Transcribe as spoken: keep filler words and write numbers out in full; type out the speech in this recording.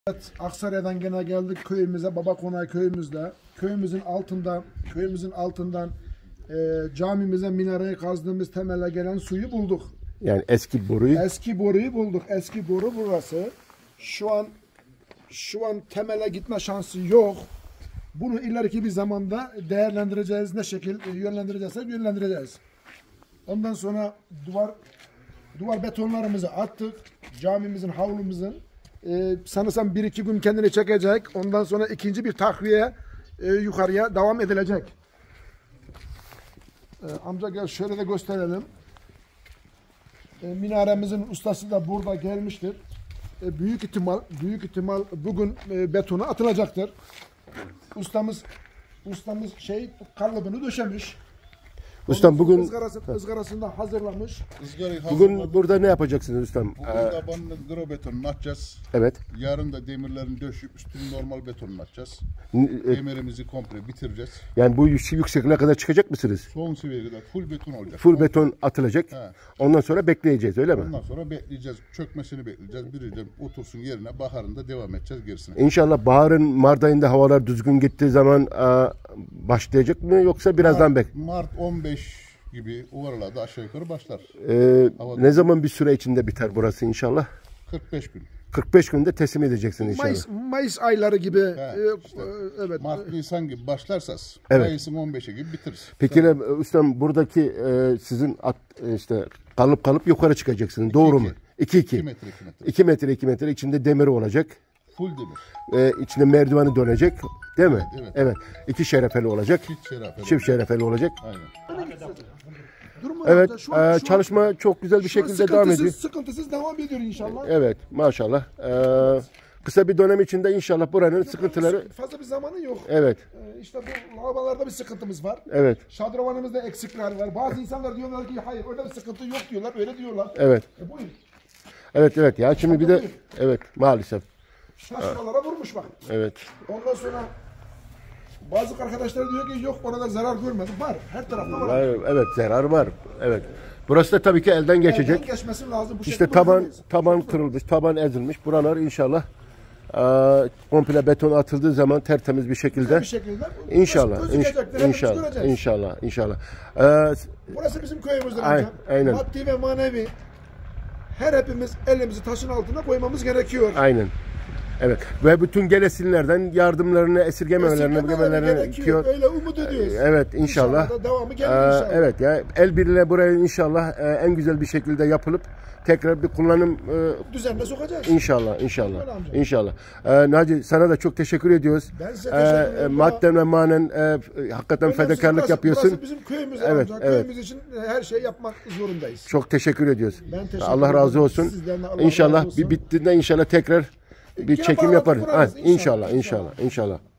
Evet, Aksaray'dan gene geldik köyümüze, Babakonağı köyümüzde. Köyümüzün altında, köyümüzün altından e, camimize minareyi kazdığımız temele gelen suyu bulduk. Yani eski boruyu. Eski boruyu bulduk. Eski boru burası. Şu an şu an temele gitme şansı yok. Bunu ileriki bir zamanda değerlendireceğiz. Ne şekil yönlendireceksek yönlendireceğiz. Ondan sonra duvar duvar betonlarımızı attık. Camimizin, havlumuzun Ee, sanırsam bir iki gün kendini çekecek. Ondan sonra ikinci bir takviye e, yukarıya devam edilecek. Ee, amca gel şöyle de gösterelim. Ee, minaremizin ustası da burada gelmiştir. Ee, büyük ihtimal büyük ihtimal bugün e, betonu atılacaktır. Ustamız ustamız şey kalıbını döşemiş. Ustam bugün ızgarası, ızgarasında hazırlamış. Bugün burada ne yapacaksınız ustam? Bugün tabanını gro betonunu atacağız. Evet. Yarın da demirlerini döşüp üstünü normal betonunu atacağız. E, Demirimizi komple bitireceğiz. Yani bu yüksekliğe kadar çıkacak mısınız? Son seviyeye kadar full beton olacak. Full beton atılacak. He. Ondan sonra bekleyeceğiz öyle mi? Ondan sonra bekleyeceğiz. Çökmesini bekleyeceğiz. Biri de otursun yerine, baharında devam edeceğiz gerisine. İnşallah baharın Mart ayında havalar düzgün gittiği zaman a, başlayacak mı yoksa birazdan bek? Mart on beş gibi o aralarda aşağı yukarı başlar. Ee, ne zaman bir süre içinde biter burası inşallah? kırk beş gün. kırk beş günde teslim edeceksin inşallah. Mayıs, Mayıs ayları gibi. He, e, işte. e, evet. Mart, Nisan gibi başlarsa Evet. Mayıs'ın on beşi gibi bitiririz. Peki ne, ustam buradaki e, sizin at, e, işte kalıp kalıp yukarı çıkacaksınız. Doğru mu? iki iki. iki metre iki metre. iki metre iki metre içinde demir olacak. Full demir. Ee, içinde merdiveni dönecek. Değil mi? Evet, evet. Evet. İki şerefeli olacak. Çift şerefeli. Çift şerefeli olacak. Aynen. Durma Evet. amca, şu an- e, şu an- çalışma çok güzel bir şu an şekilde devam sıkıntısız- ediyor. Sıkıntısız devam ediyor inşallah. Evet. Maşallah. Ee, kısa bir dönem içinde inşallah buranın sıkıntıları. Fazla bir zamanı yok. Evet. Ee, işte bu lavabolarda bir sıkıntımız var. Evet. Şadrovanımızda eksikler var. Bazı insanlar diyorlar ki hayır öyle bir sıkıntı yok diyorlar. Öyle diyorlar. Evet. E buyur. Evet evet ya şimdi bir de evet maalesef. Şaşkalara vurmuş bak. Evet. Ondan sonra bazı arkadaşlar diyor ki yok orada zarar görmedim. Var. Her tarafta var. Evet zarar var. Evet. Burası da tabii ki elden geçecek. Elden geçmesi lazım. Bu İşte şekilde taban bulamayız. taban kırılmış, taban ezilmiş. Buralar inşallah eee, komple beton atıldığı zaman tertemiz bir şekilde. Bir şekilde. İnşallah, Burası inş- gözükecektir, hepimiz inşallah, göreceğiz. inşallah, inşallah. Eee, Burası bizim köyümüzdür Ay- amca. aynen. Maddi ve manevi her hepimiz elimizi taşın altına koymamız gerekiyor. aynen. Evet. Ve bütün gelesinlerden yardımlarını esirgemelerini, Esirgemeleri esirgemelerini gerekiyor. Öyle umut ediyoruz. Evet inşallah. da devamı gelir Eee, inşallah. evet ya el birliğiyle burayı inşallah eee, en güzel bir şekilde yapılıp tekrar bir kullanım eee, Düzenle sokacağız. İnşallah, inşallah, Öyle amca. inşallah. Ee, Naci sana da çok teşekkür ediyoruz. Ben size teşekkür Ee, ederim. madden ve manen e, hakikaten Önemlisi fedakarlık burası, yapıyorsun. Burası bizim köyümüz Evet, amca. evet. Köyümüz için her şeyi yapmak zorundayız. Çok teşekkür ediyoruz. Ben teşekkür Allah ederim. razı olsun. Sizden de Allah İnşallah razı olsun. bir bittiğinde inşallah tekrar bir Yine çekim bağlantı yaparız. kurarız. Ha, İnşallah, inşallah, inşallah. inşallah, inşallah.